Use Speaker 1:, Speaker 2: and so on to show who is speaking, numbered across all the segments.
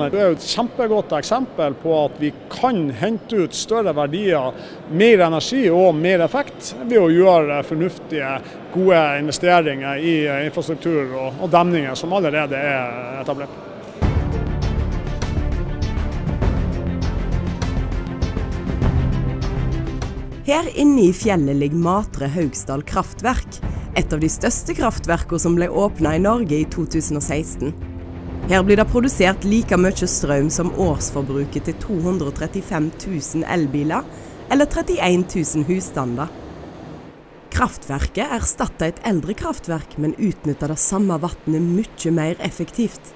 Speaker 1: Det er jo et kjempegodt eksempel på at vi kan hente ut større verdier, mer energi og mer effekt ved å gjøre fornuftige, gode investeringer i infrastruktur og demninger som allerede er etablert.
Speaker 2: Her inne i fjellet ligger Matre Haugsdal kraftverk, et av de største kraftverkene som ble åpnet i Norge i 2016. Her blir det produsert like mye strøm som årsforbruket til 235 000 elbiler, eller 31 000 husstander. Kraftverket erstatter et eldre kraftverk, men utnytter det samme vannet mye mer effektivt.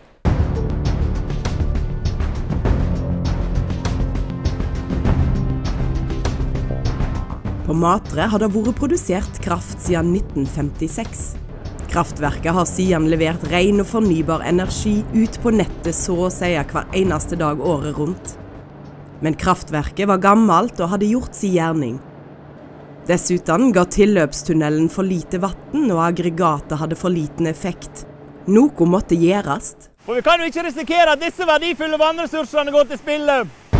Speaker 2: På Matre har det vært produsert kraft siden 1956. Kraftverket har siden levert ren og fornybar energi ut på nettet så å si hver eneste dag året rundt. Men kraftverket var gammelt og hadde gjort sin gjerning. Dessuten ga tilløpstunnelen for lite vann, og aggregatet hadde for liten effekt. Noe måtte gjøres.
Speaker 3: For vi kan jo ikke risikere at disse verdifulle vannressursene går til spille.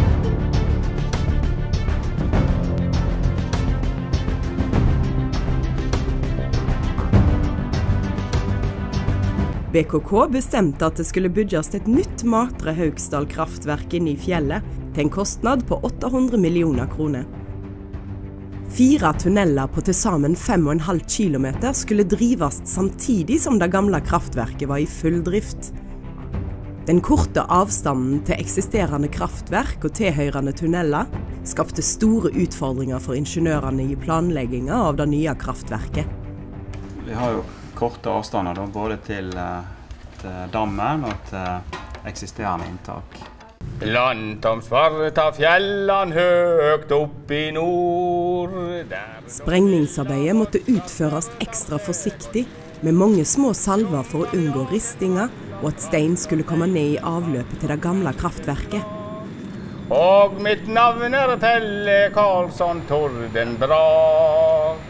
Speaker 2: BKK bestemte at det skulle bygges et nytt Matre Haugsdal kraftverk inne i fjellet til en kostnad på 800 millioner kroner. 4 tunneler på til sammen 5,5 kilometer skulle drives samtidig som det gamle kraftverket var i full drift. Den korte avstanden til eksisterende kraftverk og tilhørende tunneler skapte store utfordringer for ingeniørene i planleggingen av det nye kraftverket.
Speaker 4: Vi har jo korte avstander, både til dammen og til eksisterende inntak.
Speaker 3: Landtomsfart av fjellene høgt opp i nord.
Speaker 2: Sprengningsarbeidet måtte utføres ekstra forsiktig, med mange små salver for å unngå ristinger, og at stein skulle komme ned i avløpet til det gamle kraftverket.
Speaker 3: Og mitt navn er Pelle Karlsson Tordenbrak.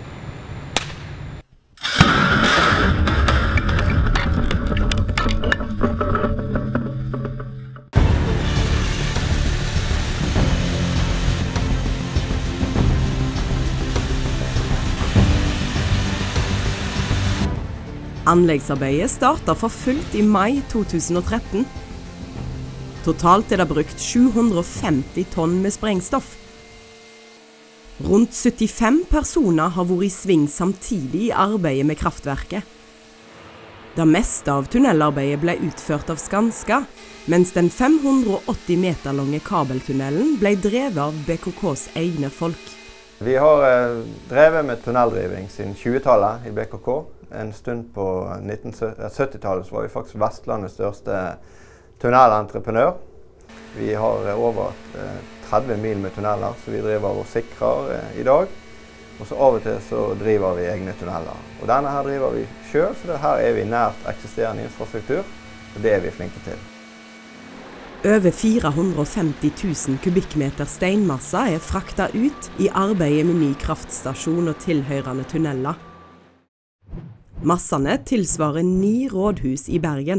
Speaker 2: Anleggsarbeidet startet for fullt i mai 2013. Totalt er det brukt 750 tonn med sprengstoff. Rundt 75 personer har vært i sving samtidig i arbeidet med kraftverket. Det meste av tunnelarbeidet ble utført av Skanska, mens den 580 meter lange kabeltunnelen ble drevet av BKKs egne folk.
Speaker 5: Vi har drevet med tunneldriving siden 20-tallet i BKK. En stund på 1970-tallet var vi faktisk Vestlandets største tunnelentreprenør. Vi har over 30 mil med tunneler, så vi driver og sikrer i dag. Og så av og til så driver vi egne tunneler. Og denne her driver vi selv, så her er vi nært eksisterende infrastruktur, og det er vi flinke til.
Speaker 2: Over 450 000 kubikkmeter steinmasse er fraktet ut i arbeidet med ny kraftstasjon og tilhørende tunneler. Massene tilsvarer 9 rådhus i Bergen.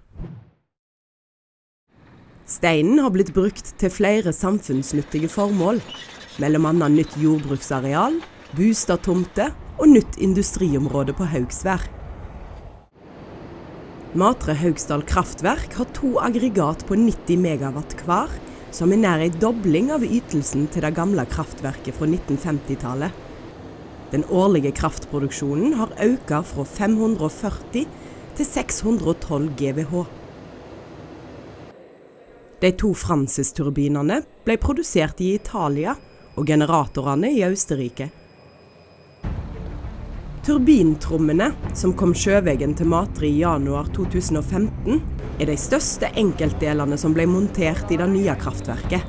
Speaker 2: Steinen har blitt brukt til flere samfunnsnyttige formål, mellom annet nytt jordbruksareal, bostadtomte og nytt industriområde på Haugsvær. Matre Haugsdal kraftverk har 2 aggregat på 90 megawatt hver, som er nær en dobling av ytelsen til det gamle kraftverket fra 1950-tallet. Den årlige kraftproduksjonen har økt fra 540 til 612 GWh. De 2 Francis-turbinene ble produsert i Italia og generatorene i Østerrike. Turbintrommene, som kom sjøveggen til Matre i januar 2015, er de største enkeltdelene som ble montert i det nye kraftverket.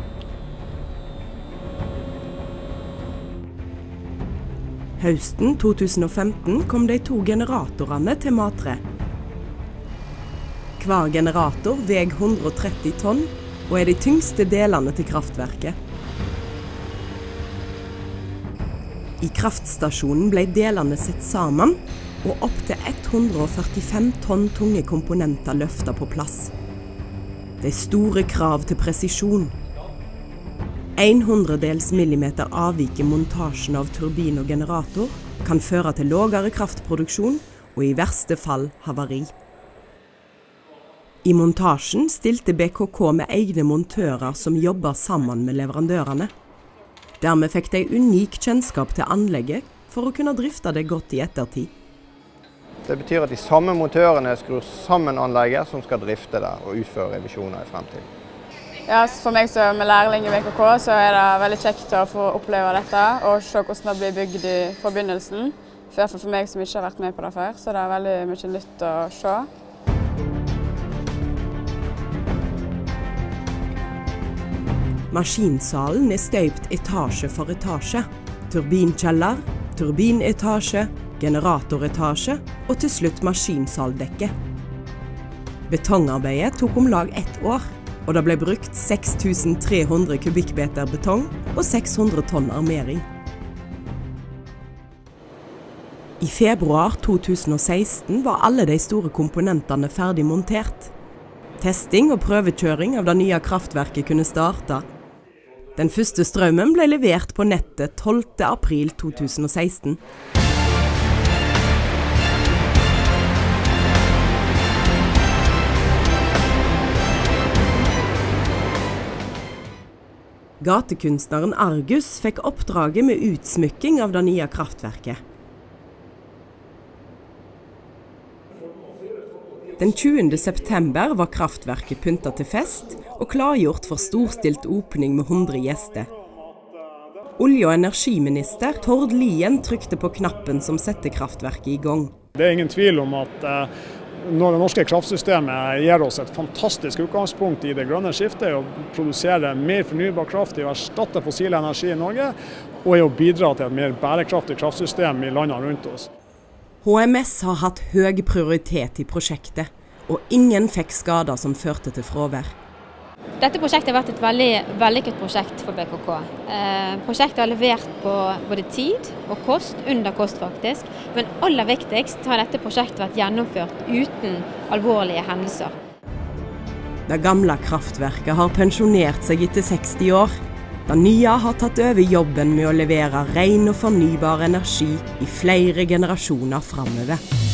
Speaker 2: Høsten 2015 kom de 2 generatorene til Matre. Hver generator veier 130 tonn og er de tyngste delene til kraftverket. I kraftstasjonen ble delene sett sammen, og opp til 145 tonn tunge komponenter løftet på plass. Det er store krav til presisjon. 1/100 millimeter avvik i montasjen av turbin og generator kan føre til lavere kraftproduksjon og i verste fall havari. I montasjen stilte BKK med egne montører som jobber sammen med leverandørene. Dermed fikk de unik kjennskap til anlegget for å kunne drifte det godt i ettertid.
Speaker 5: Det betyr at de samme montørene skrur sammen anlegget som skal drifte det og utføre revisjoner i fremtiden.
Speaker 6: Ja, for meg som lærling i BKK så er det veldig kjekt å få oppleve dette og se hvordan det blir bygd i forbindelsen. I hvert fall for meg som ikke har vært med på det før, så det er veldig mye nytt å se.
Speaker 2: Maskinsalen er støypt etasje for etasje. Turbinkjeller, turbinetasje, generatoretasje og til slutt maskinsaldekke. Betongarbeidet tok om lag 1 år, og det ble brukt 6300 kubikkmeter betong og 600 tonn armering. I februar 2016 var alle de store komponentene ferdig montert. Testing og prøvekjøring av det nye kraftverket kunne starte. Den første strømmen ble levert på nettet 12. april 2016. Gatekunstneren Argus fikk oppdraget med utsmykking av det nye kraftverket. Den 20. september var kraftverket pyntet til fest og klargjort for storstilt åpning med 100 gjester. Olje- og energiminister Tord Lien trykte på knappen som setter kraftverket i gang.
Speaker 1: Det er ingen tvil om at når det norske kraftsystemet gir oss et fantastisk utgangspunkt i det grønne skiftet, å produsere mer fornybar kraft, i å erstatte fossil energi i Norge, og i å bidra til et mer bærekraftig kraftsystem i landene rundt oss.
Speaker 2: HMS har hatt høy prioritet i prosjektet, og ingen fikk skader som førte til fravær.
Speaker 7: Dette prosjektet har vært et veldig vellykket prosjekt for BKK. Prosjektet har levert på både tid og kost, under kost faktisk, men aller viktigst har dette prosjektet vært gjennomført uten alvorlige hendelser.
Speaker 2: Det gamle kraftverket har pensjonert seg etter 60 år. Det nye har tatt over jobben med å levere ren og fornybar energi i flere generasjoner fremover.